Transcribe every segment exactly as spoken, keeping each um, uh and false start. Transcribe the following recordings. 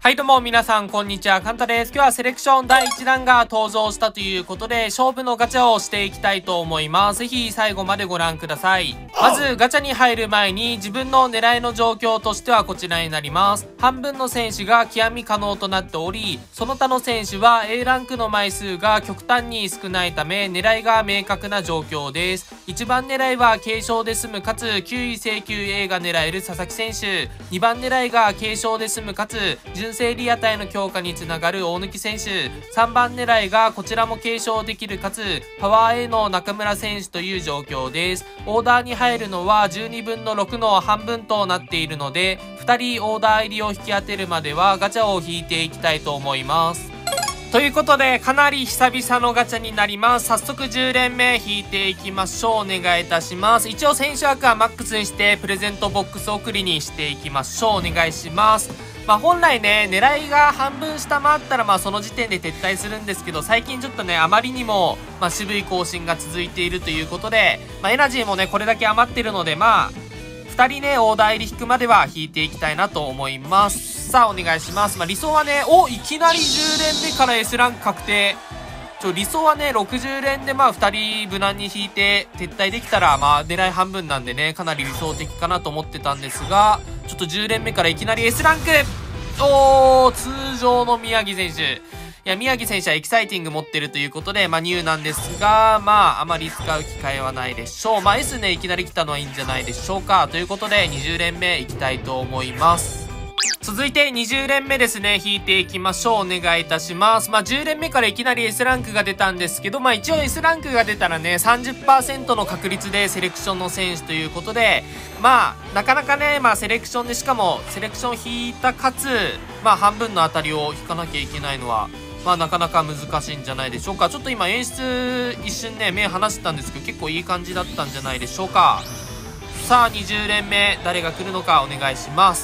はいどうも皆さんこんにちは、カンタです。今日はセレクションだいいちだんが登場したということで、勝負のガチャをしていきたいと思います。ぜひ最後までご覧ください。まずガチャに入る前に自分の狙いの状況としてはこちらになります。半分の選手が極み可能となっており、その他の選手は エー ランクの枚数が極端に少ないため狙いが明確な状況です。いちばん狙いは軽傷で済むかつきゅうい請求 A が狙える佐々木選手、にばん狙いが軽傷で済むかつ純正リアタイの強化につながる大貫選手、さんばん狙いがこちらも軽傷できるかつパワー A の中村選手という状況です。オーダーに入るのはじゅうにぶんのろくの半分となっているので、ふたりオーダー入りを引き当てるまではガチャを引いていきたいと思います。ということでかなり久々のガチャになります。早速じゅうれんめ引いていきましょう。お願いいたします。一応選手枠はマックスにしてプレゼントボックス送りにしていきましょう。お願いします。まあ本来ね、狙いが半分下回ったらまあその時点で撤退するんですけど、最近ちょっとねあまりにもまあ渋い更新が続いているということで、まあエナジーもねこれだけ余ってるので、まあふたりねオーダー入り引くまでは引いていきたいなと思います。さあお願いします。まあ理想はね、おいきなりじゅうれんめから S ランク確定。ちょ理想はねろくじゅうれんでまあふたり無難に引いて撤退できたらまあ狙い半分なんでね、かなり理想的かなと思ってたんですが、ちょっとじゅうれんめからいきなり S ランク。おー、通常の宮城選手。いや、宮城選手はエキサイティング持ってるということで、まあ、ニューなんですが、まあ、あまり使う機会はないでしょう。まあ、S ね、いきなり来たのはいいんじゃないでしょうか。ということで、にじゅうれんめいきたいと思います。続いてにじゅうれんめですね、引いていきましょう。お願いいたします。まあ、じゅうれんめからいきなり S ランクが出たんですけど、まあ、一応 S ランクが出たらね、さんじゅっパーセント の確率でセレクションの選手ということで、まあ、なかなかね、まあ、セレクションで、しかも、セレクション引いたかつ、まあ、半分の当たりを引かなきゃいけないのは、まあ、なかなか難しいんじゃないでしょうか。ちょっと今演出、一瞬ね、目離してたんですけど、結構いい感じだったんじゃないでしょうか。さあ、にじゅうれんめ、誰が来るのかお願いします。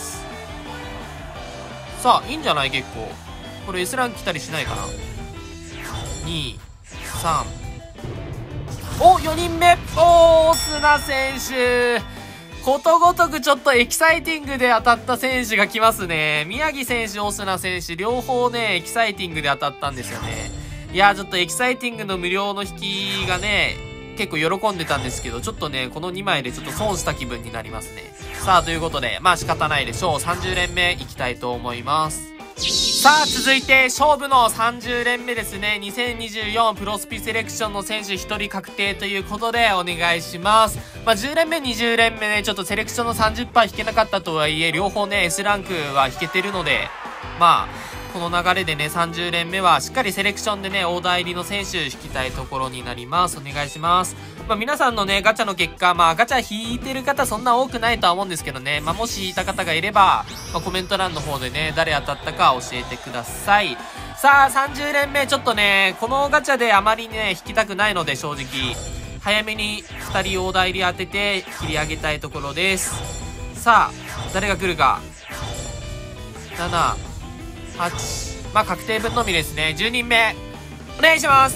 さあ、いいんじゃない結構。これ S ランク来たりしないかな。に、さん。お、よにんめ。おー、砂選手。ことごとくちょっとエキサイティングで当たった選手が来ますね。宮城選手、オスナ選手、両方ね、エキサイティングで当たったんですよね。いやー、ちょっとエキサイティングの無料の引きがね、結構喜んでたんですけど、ちょっとね、このにまいでちょっと損した気分になりますね。さあ、ということで、まあ仕方ないでしょう。さんじゅうれんめいきたいと思います。さあ、続いて勝負のさんじゅうれんめですね。にせんにじゅうよんプロスピセレクションの選手ひとり確定ということでお願いします。まあじゅうれんめ、にじゅうれんめね、ちょっとセレクションの さんじゅっパーセント 引けなかったとはいえ、両方ね、S ランクは引けてるので、まあ、この流れでね、さんじゅうれんめはしっかりセレクションでね、オーダー入りの選手引きたいところになります。お願いします。まあ皆さんのね、ガチャの結果、まあガチャ引いてる方そんな多くないとは思うんですけどね、まあもし引いた方がいれば、まあ、コメント欄の方でね、誰当たったか教えてください。さあ、さんじゅうれんめ、ちょっとね、このガチャであまりね、引きたくないので正直、早めにふたりオーダー入り当てて切り上げたいところです。さあ、誰が来るか。なな、はち、まあ確定分のみですね。じゅうにんめお願いします。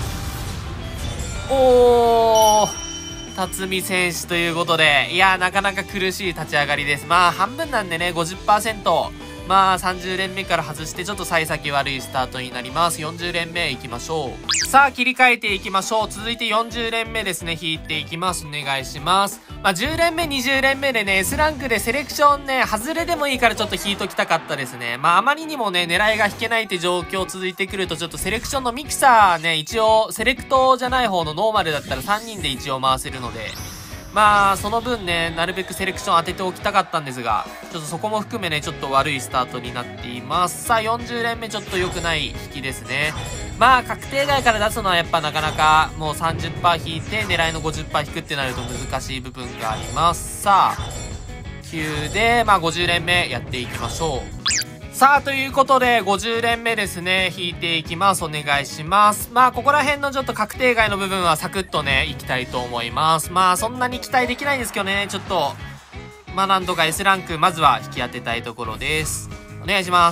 おー、辰巳選手ということで、いやーなかなか苦しい立ち上がりです。まあ半分なんでね ごじゅっパーセント、 まあさんじゅうれんめから外してちょっと幸先悪いスタートになります。よんじゅうれんめいきましょう。さあ切り替えていきましょう。続いてよんじゅうれんめですね、引いていきます。お願いします。まあじゅうれんめ、にじゅうれんめでね S ランクでセレクションね外れでもいいからちょっと引いときたかったですね。まああまりにもね狙いが引けないって状況続いてくると、ちょっとセレクションのミキサーね、一応セレクトじゃない方のノーマルだったらさんにんで一応回せるので、まあその分ねなるべくセレクション当てておきたかったんですが、ちょっとそこも含めねちょっと悪いスタートになっています。さあよんじゅうれんめちょっと良くない引きですね。まあ確定外から出すのはやっぱなかなかもう さんじゅっパーセント 引いて狙いの ごじゅっパーセント 引くってなると難しい部分があります。さあきゅうでまあごじゅうれんめやっていきましょう。さあということでごじゅうれんめですね、引いていきます。お願いします。まあここら辺のちょっと確定外の部分はサクッとねいきたいと思います。まあそんなに期待できないんですけどね、ちょっとまあなんとか S ランクまずは引き当てたいところです。お願いします。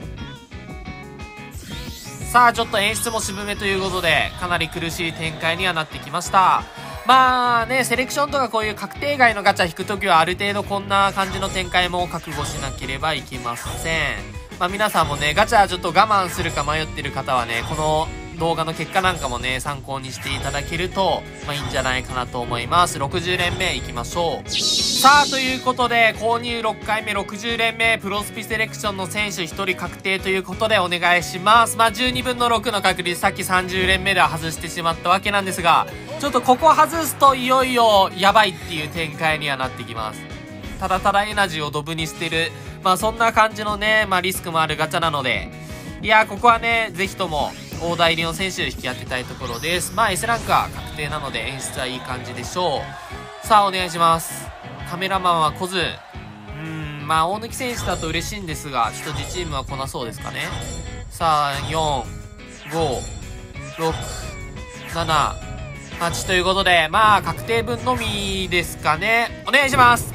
さあちょっと演出も渋めということでかなり苦しい展開にはなってきました。まあね、セレクションとかこういう確定外のガチャ引くときはある程度こんな感じの展開も覚悟しなければいけません。 まあ皆さんもね、ガチャちょっと我慢するか迷ってる方はね、この動画の結果なんかもね、参考にしていただけると、まあいいんじゃないかなと思います。ろくじゅう連目いきましょう。さあ、ということで、購入ろっかいめろくじゅう連目、プロスピセレクションの選手ひとり確定ということでお願いします。まあじゅうにぶんのろくの確率、さっきさんじゅう連目では外してしまったわけなんですが、ちょっとここ外すといよいよやばいっていう展開にはなってきます。ただただエナジーをドブにしてる、まあそんな感じのね、まあリスクもあるガチャなので、いやー、ここはね、ぜひとも、大台入りの選手引き当てたいところです。まあ S ランクは確定なので演出はいい感じでしょう。さあお願いします。カメラマンは来ず、うーん、まあ大貫選手だと嬉しいんですが、ちょっと自チームは来なそうですかね。さあよん、ご、ろく、なな、はちということで、まあ確定分のみですかね。お願いします。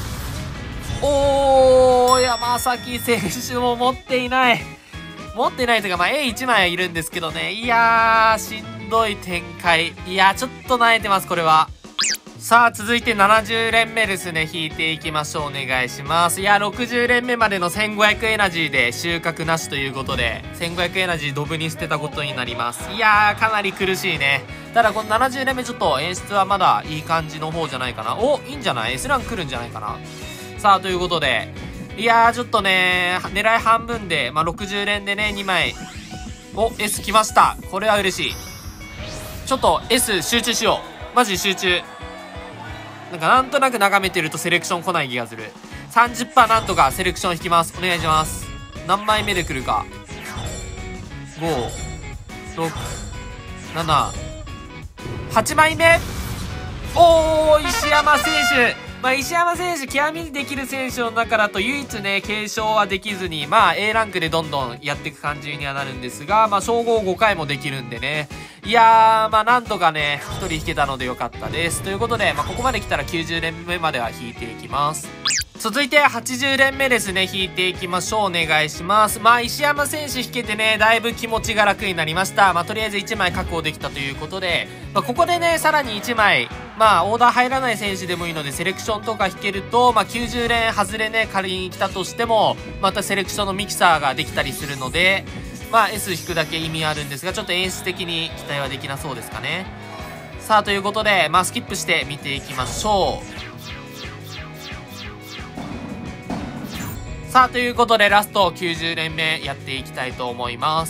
おー、山崎選手も持っていない。持ってないというか、まあ エーいち 枚いるんですけどね。いやー、しんどい展開。いやー、ちょっと慣れてます、これは。さあ、続いてななじゅう連目ですね。引いていきましょう。お願いします。いや、ろくじゅう連目までのせんごひゃくエナジーで収穫なしということで、せんごひゃくエナジードブに捨てたことになります。いやー、かなり苦しいね。ただ、このななじゅう連目ちょっと演出はまだいい感じの方じゃないかな。お、いいんじゃない？ S ラン来るんじゃないかな。さあ、ということで、いやー、ちょっとね、狙い半分で、まあ、ろくじゅう連でね、にまい。お、S 来ました。これは嬉しい。ちょっと S 集中しよう。マジ集中。なんかなんとなく眺めてるとセレクション来ない気がする。さんじゅっパーセント なんとかセレクション引きます。お願いします。何枚目で来るか。ご、ろく、なな、はちまいめ。おー、石山選手。まあ、石山選手、極みにできる選手の中だと唯一ね、継承はできずに、まあ、A ランクでどんどんやっていく感じにはなるんですが、まあ、称号ごかいもできるんでね。いやー、まあ、なんとかね、ひとり引けたのでよかったです。ということで、まあ、ここまで来たらきゅうじゅう連目までは引いていきます。続いてはちじゅう連目ですね。引いていきましょう。お願いします。まあ、石山選手引けてね、だいぶ気持ちが楽になりました。まあ、とりあえずいちまい確保できたということで、まあ、ここでね、さらにいちまい、まあ、オーダー入らない選手でもいいので、セレクションとか引けると、まあ、きゅうじゅう連外れね、仮に来たとしても、またセレクションのミキサーができたりするので、まあ、S 引くだけ意味あるんですが、ちょっと演出的に期待はできなそうですかね。さあ、ということで、まあ、スキップして見ていきましょう。さあ、ということでラストきゅうじゅう連目やっていきたいと思います。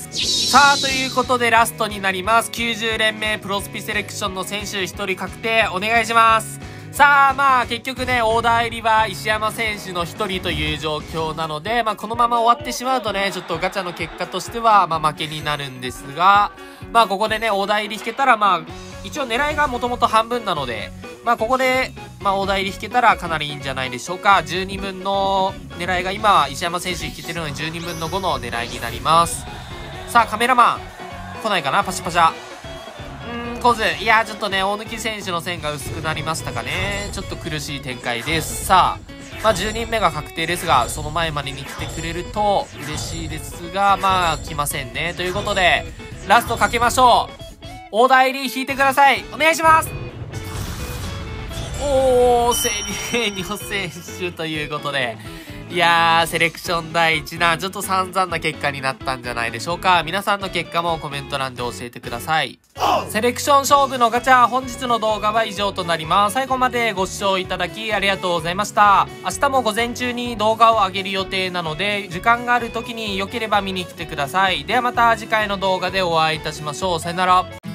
さあ、ということでラストになります。きゅうじゅう連目プロスピセレクションの選手ひとり確定お願いします。さあ、まあ結局ね、オーダー入りは石山選手のひとりという状況なので、まあこのまま終わってしまうとね、ちょっとガチャの結果としては、まあ負けになるんですが、まあここでね、オーダー入り引けたら、まあ一応狙いがもともと半分なので、まあここで、まあオーダー入り引けたらかなりいいんじゃないでしょうか。じゅうにぶんの狙いが今は石山選手引けてるのでじゅうにぶんのごの狙いになります。さあカメラマン来ないかな。パシャパシャ。うーん、来ず。いやー、ちょっとね、大貫選手の線が薄くなりましたかね。ちょっと苦しい展開です。さあまあじゅうにんめが確定ですが、その前までに来てくれると嬉しいですが、まあ来ませんね。ということでラストかけましょう。オーダー入り引いてください。お願いします。おー、セリエーニョ選手ということで、いやー、セレクションだいいち弾、ちょっと散々な結果になったんじゃないでしょうか。皆さんの結果もコメント欄で教えてください。セレクション勝負のガチャ、本日の動画は以上となります。最後までご視聴いただきありがとうございました。明日も午前中に動画を上げる予定なので、時間がある時に良ければ見に来てください。ではまた次回の動画でお会いいたしましょう。さよなら。